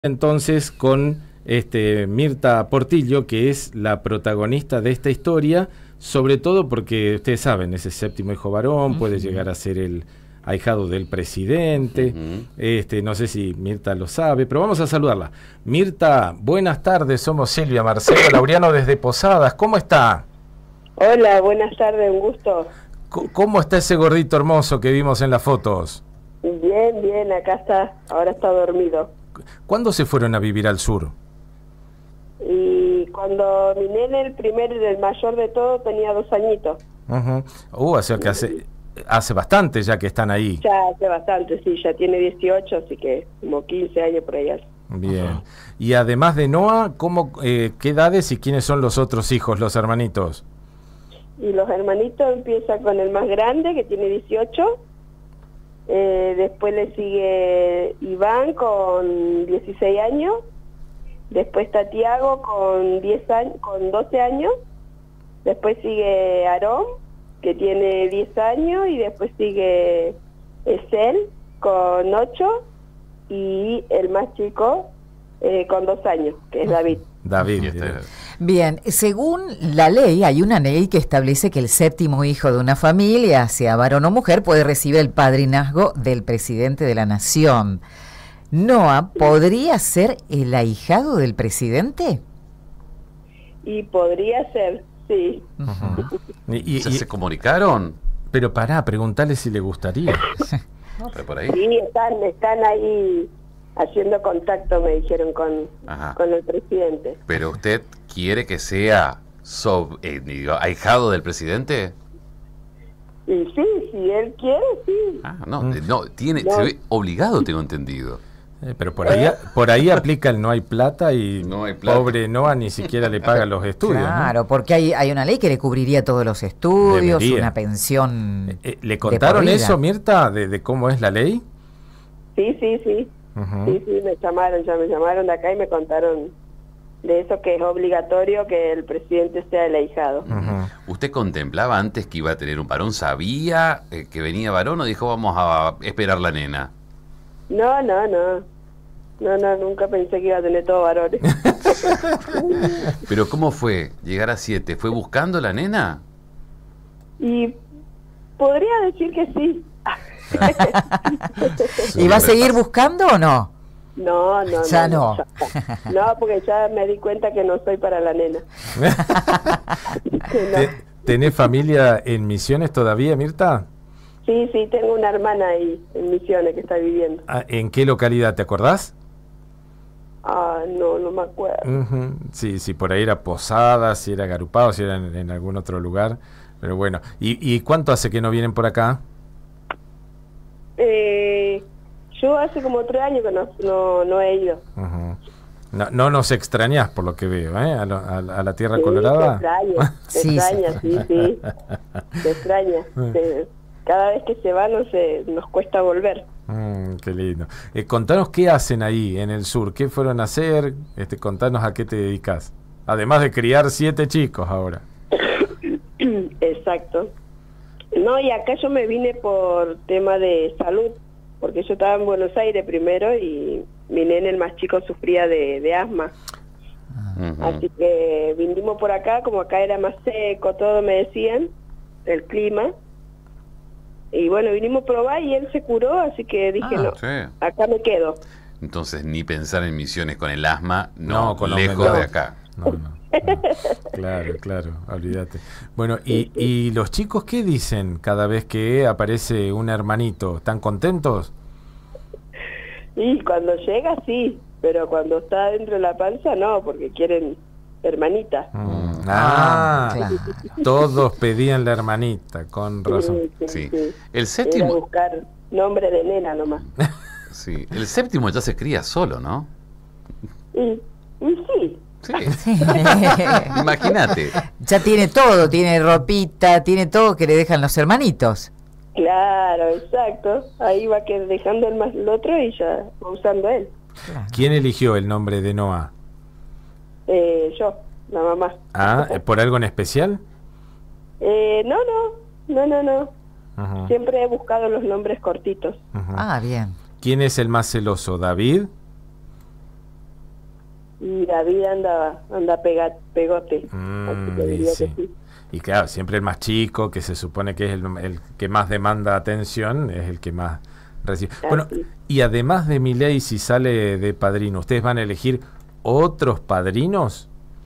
Entonces con Mirta Portillo, que es la protagonista de esta historia, sobre todo porque ustedes saben, ese séptimo hijo varón puede llegar a ser el ahijado del presidente. No sé si Mirta lo sabe, pero vamos a saludarla. Mirta, buenas tardes, somos Silvia, Marcelo, Laureano desde Posadas, ¿cómo está? Hola, buenas tardes, un gusto. ¿Cómo está ese gordito hermoso que vimos en las fotos? Bien, bien, acá está, ahora está dormido. ¿Cuándo se fueron a vivir al sur? Y cuando mi nene, el mayor de todos, tenía 2 añitos. O sea que hace bastante ya que están ahí. Ya hace bastante, sí, ya tiene 18, así que como 15 años por ahí. Bien. Y además de Noah, ¿qué edades y quiénes son los otros hijos, los hermanitos? Y los hermanitos empiezan con el más grande, que tiene 18. Después le sigue Iván con 16 años. Después está Tiago con 12 años. Después sigue Aarón, que tiene 10 años. Y después sigue Esel con 8. Y el más chico con 2 años, que es David. Bien, según la ley, hay una ley que establece que el séptimo hijo de una familia, sea varón o mujer, puede recibir el padrinazgo del presidente de la nación. ¿Noah podría ser el ahijado del presidente? Y podría ser, sí. ¿Se comunicaron? Pero preguntarle si le gustaría. ¿Por ahí? Sí, están ahí haciendo contacto, me dijeron, con el presidente. ¿Pero usted quiere que sea ahijado del presidente? Y sí, si él quiere, sí. Se ve obligado, tengo entendido. Pero por ahí aplica el no hay plata y pobre Noah ni siquiera le paga los estudios. Claro, ¿no? Porque hay una ley que le cubriría todos los estudios, una pensión. ¿Le contaron eso, Mirta, de cómo es la ley? Sí. Sí, me llamaron de acá y me contaron de eso, que es obligatorio que el presidente sea el ahijado. ¿Usted contemplaba antes que iba a tener un varón? ¿Sabía que venía varón o dijo vamos a esperar la nena? No, nunca pensé que iba a tener todos varones. ¿Pero cómo fue llegar a 7? ¿Fue buscando la nena? Y podría decir que sí. ¿Y va a seguir buscando o no? No. No, porque ya me di cuenta que no soy para la nena. ¿Tenés familia en Misiones todavía, Mirta? Sí, tengo una hermana ahí en Misiones que está viviendo. ¿En qué localidad, te acordás? No me acuerdo. Sí, por ahí era Posadas, si era Garupado, si era en algún otro lugar. Pero bueno, ¿y cuánto hace que no vienen por acá? Yo hace como 3 años que no he ido. No nos extrañás por lo que veo, a la Tierra Colorada. Se extraña. Se extraña. Cada vez que se va nos cuesta volver. Qué lindo. Contanos qué hacen ahí en el sur, qué fueron a hacer, contanos a qué te dedicas. Además de criar 7 chicos ahora. Exacto. No, y acá yo me vine por tema de salud, porque yo estaba en Buenos Aires primero y mi nene, el más chico, sufría de asma. Así que vinimos por acá, como acá era más seco, todo me decían, el clima. Y bueno, vinimos a probar y él se curó, así que dije, acá me quedo. Entonces, ni pensar en Misiones con el asma, lejos de acá. No. Claro, olvídate. Bueno, ¿y los chicos qué dicen cada vez que aparece un hermanito? ¿Están contentos? Y cuando llega sí, pero cuando está dentro de la panza no, porque quieren hermanita. Claro. Todos pedían la hermanita, con razón. Sí. El séptimo... Era buscar nombre de nena nomás. Sí, el séptimo ya se cría solo, ¿no? Y sí. Sí. Imagínate. Ya tiene todo, tiene ropita, tiene todo que le dejan los hermanitos. Claro, exacto. Ahí va dejando el otro y ya va usando él. ¿Quién eligió el nombre de Noah? Yo, la mamá. ¿Por algo en especial? No. Siempre he buscado los nombres cortitos. Bien. ¿Quién es el más celoso, David? y David anda pegote. Así que diría sí. que sí. Y claro, siempre el más chico, que se supone que es el que más demanda atención, es el que más recibe. Bueno, y además de Milei, si sale de padrino, ¿ustedes van a elegir otros padrinos?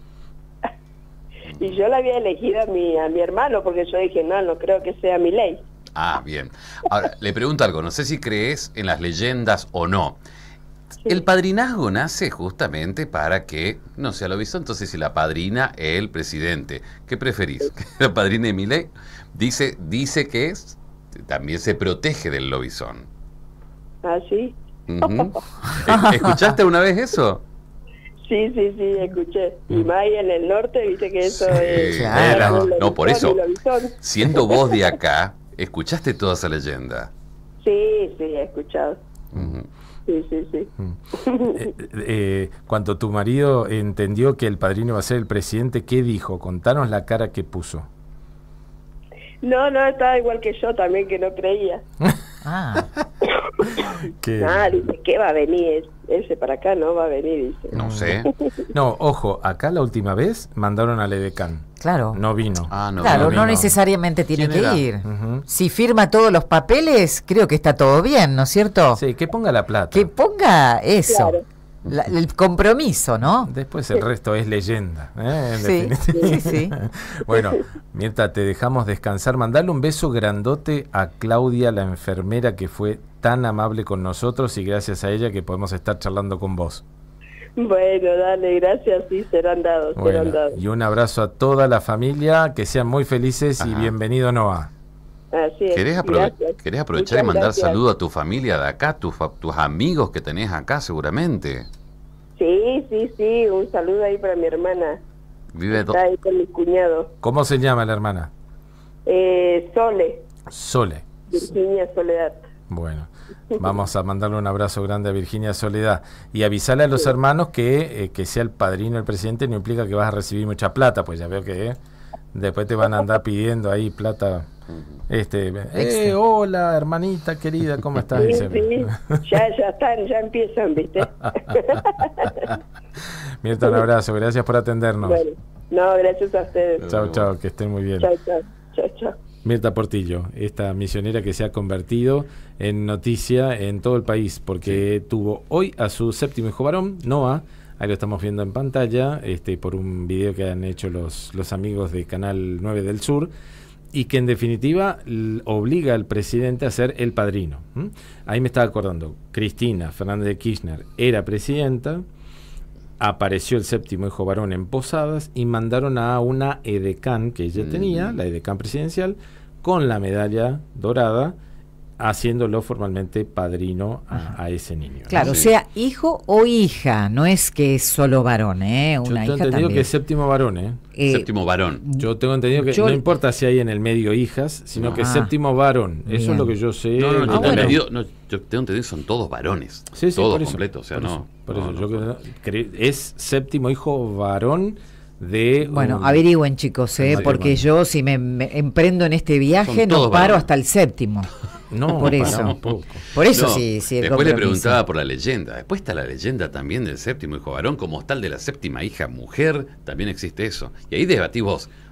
Y yo la había elegido a mi hermano, porque yo dije, no creo que sea Milei. Ah, bien. Ahora, le pregunto algo, no sé si crees en las leyendas o no. El padrinazgo nace justamente para que no sea lobizón, entonces si la padrina es el presidente, ¿qué preferís? ¿Que la padrina de Milei? Dice que también se protege del lobizón. ¿Ah, sí? ¿Escuchaste una vez eso? Sí, escuché. Y más ahí en el norte, viste que eso es... Claro. No, por eso, siendo vos de acá, ¿escuchaste toda esa leyenda? Sí, he escuchado. Sí. Cuando tu marido entendió que el padrino iba a ser el presidente, ¿qué dijo? Contanos la cara que puso. No, estaba igual que yo también, que no creía. Dice, ¿qué va a venir? Ese para acá no va a venir, dice. No sé. No, ojo, acá la última vez mandaron al edecán. Claro. No vino. No necesariamente tiene que ir. Uh-huh. Si firma todos los papeles, creo que está todo bien, ¿no es cierto? Sí, que ponga la plata. Que ponga eso. Claro. El compromiso, ¿no? Después el resto es leyenda. Sí. Bueno, Mirta, te dejamos descansar. Mandale un beso grandote a Claudia, la enfermera que fue tan amable con nosotros, y gracias a ella que podemos estar charlando con vos. Bueno, dale, gracias, sí, serán dados. Y un abrazo a toda la familia, que sean muy felices. Ajá. Y bienvenido, Noah. Así es. ¿Querés aprovechar y mandar saludo a tu familia de acá, tus amigos que tenés acá seguramente? Sí, un saludo ahí para mi hermana. Está ahí con mi cuñado. ¿Cómo se llama la hermana? Sole. Virginia Soledad. Bueno, vamos a mandarle un abrazo grande a Virginia Soledad y avisarle a los hermanos que sea el padrino del presidente no implica que vas a recibir mucha plata, pues ya veo que después te van a andar pidiendo ahí plata. Hola hermanita querida, ¿cómo estás? Sí, ya empiezan, ¿viste? Mirta, un abrazo, gracias por atendernos. Bueno, gracias a ustedes. Chao, que estén muy bien. Chao. Mirta Portillo, esta misionera que se ha convertido en noticia en todo el país, porque tuvo hoy a su séptimo hijo varón, Noah. Ahí lo estamos viendo en pantalla, por un video que han hecho los amigos de Canal 9 del Sur, y que en definitiva obliga al presidente a ser el padrino. Ahí me estaba acordando, Cristina Fernández de Kirchner era presidenta, apareció el séptimo hijo varón en Posadas y mandaron a una edecán que ella tenía, la edecán presidencial, con la medalla dorada, haciéndolo formalmente padrino a ese niño. Claro, sea hijo o hija, no es que es solo varón, ¿eh? Yo tengo entendido que es séptimo varón, séptimo varón. Yo tengo entendido que no importa si hay en el medio hijas, sino que es séptimo varón. Bien. Eso es lo que yo sé. Yo tengo entendido que son todos varones. Sí, todos completos, es séptimo hijo varón de... Bueno, averigüen, chicos, porque yo si me emprendo en este viaje no paro varones. hasta el séptimo. No, por eso. Por eso sí. Después le preguntaba por la leyenda. Después está la leyenda también del séptimo hijo varón, como tal de la séptima hija mujer, también existe eso. Y ahí debatís vos,